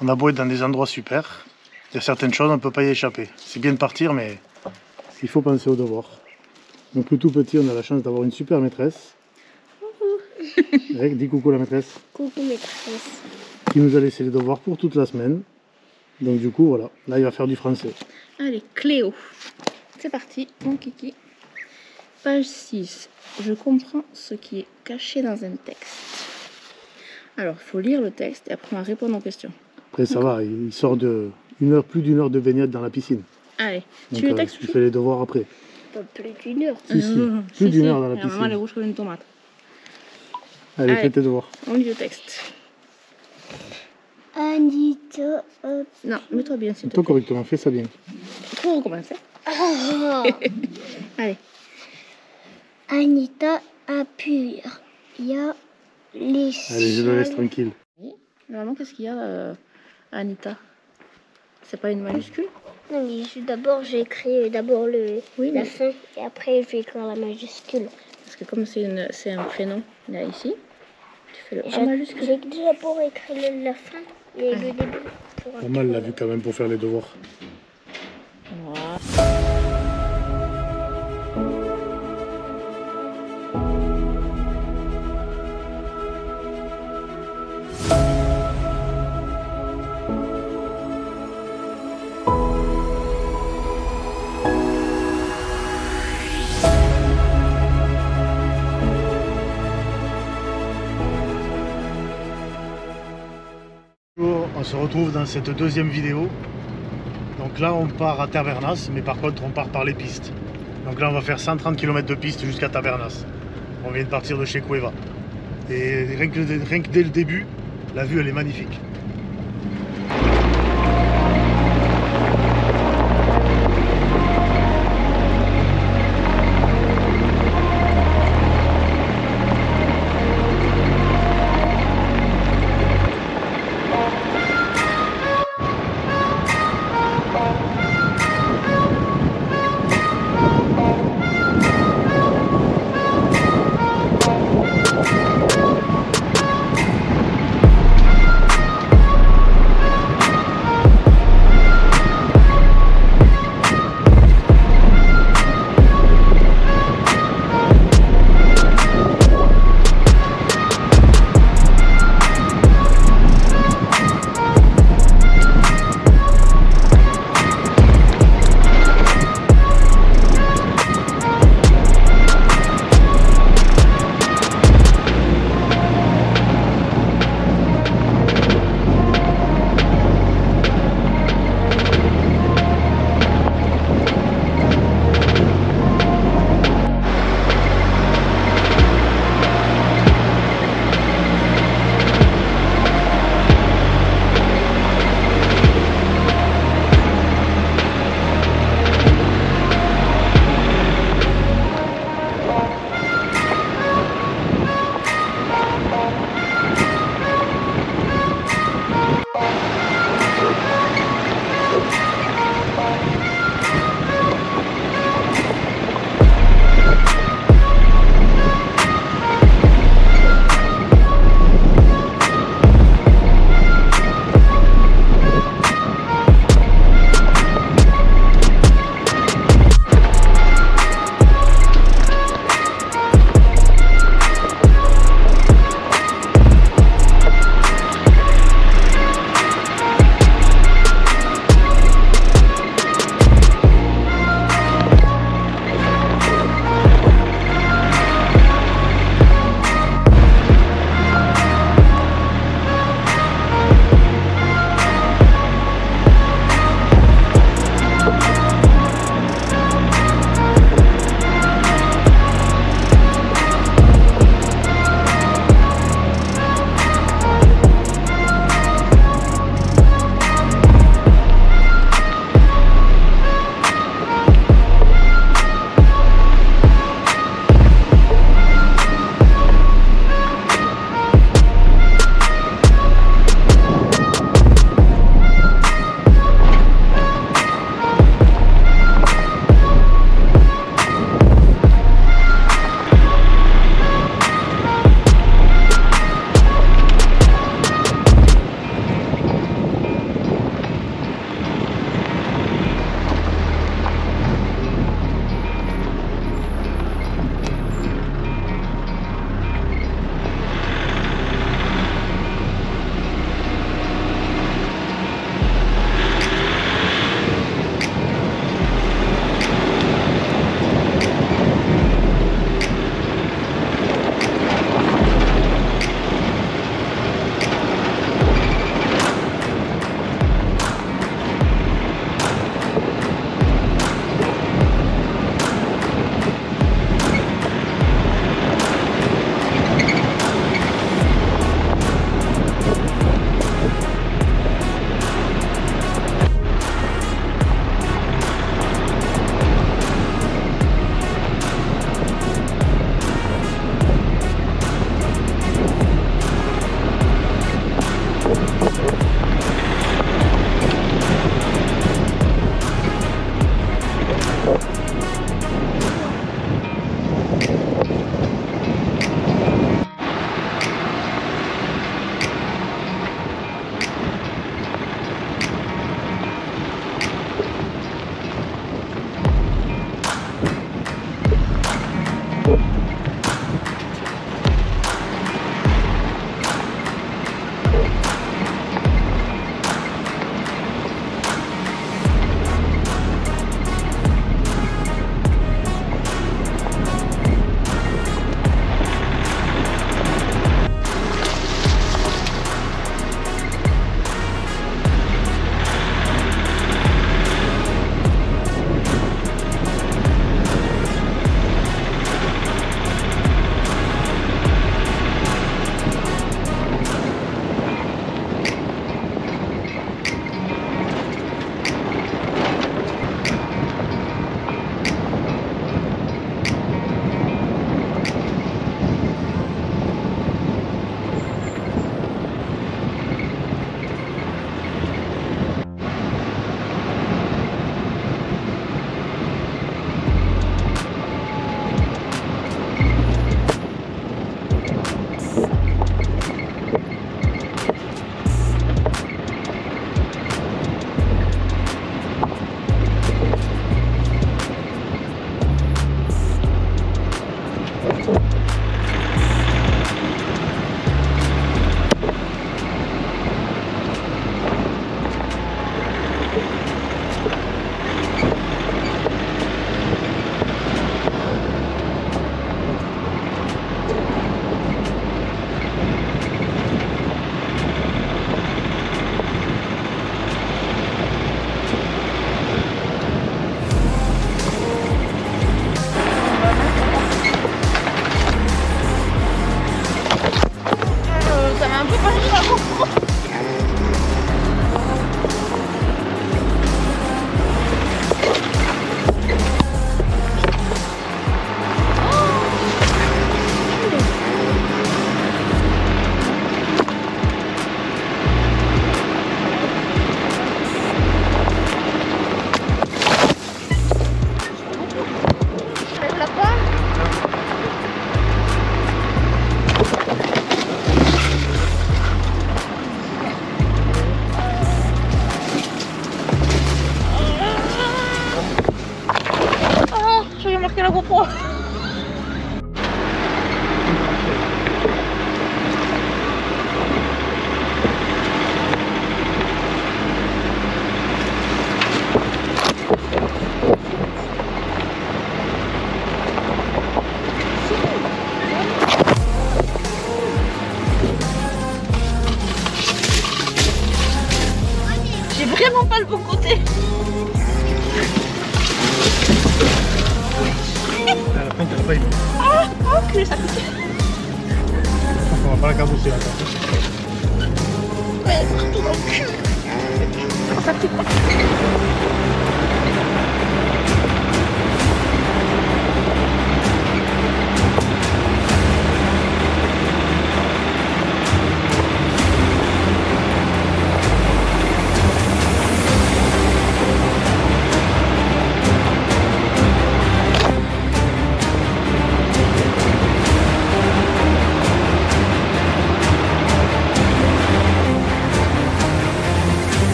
On a beau être dans des endroits super, il y a certaines choses, on ne peut pas y échapper. C'est bien de partir, mais il faut penser aux devoirs. Donc le tout petit, on a la chance d'avoir une super maîtresse. Dis coucou la maîtresse. Coucou maîtresse. Qui nous a laissé les devoirs pour toute la semaine. Donc du coup, voilà, là il va faire du français. Allez, Cléo. C'est parti, mon kiki. Page 6. Je comprends ce qui est caché dans un texte. Alors, il faut lire le texte et après on va répondre aux questions. Après ça va, il sort de plus d'une heure de baignade dans la piscine. Allez, donc, tu le texte il fait les devoirs après. Pas plus d'une heure. Plus d'une heure dans la piscine. Maman, elle est rouge comme une tomate. Allez, fais tes devoirs. On lit le texte. Anita. Non, mets-toi bien, s'il te Toi plaît. correctement, fais ça bien. Faut recommencer. Allez. Anita appuie. Il y a les. Allez, je le laisse tranquille. Normalement, qu'est-ce qu'il y a, Anita? C'est pas une majuscule? Non, mais d'abord j'ai écrit la fin et après je vais écrire la majuscule. Parce que comme c'est un prénom, là ici, tu fais le A majuscule. J'ai d'abord écrit la fin et le début. Pas mal la vue quand même pour faire les devoirs. Voilà. On se retrouve dans cette deuxième vidéo. Donc là on part à Tabernas, mais par contre on part par les pistes. Donc là on va faire 130 km de piste jusqu'à Tabernas. On vient de partir de chez Cueva. Et rien que dès le début, la vue elle est magnifique. froid. J'ai vraiment pas le bon côté. À la fin, t'as pas aimé. Oh, que ça pique. On va pas la cabousser là. Ouais, partout dans le cul. Ça pique pas.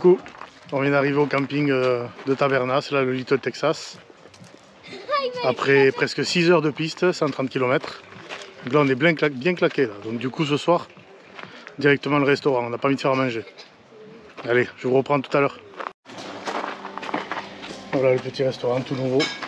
coup, on vient d'arriver au camping de Tabernas, là le Little Texas. Après presque 6 heures de piste, 130 km. Donc là on est bien claqué là. Donc du coup ce soir, directement le restaurant, on n'a pas envie de faire à manger. Allez, je vous reprends tout à l'heure. Voilà le petit restaurant tout nouveau.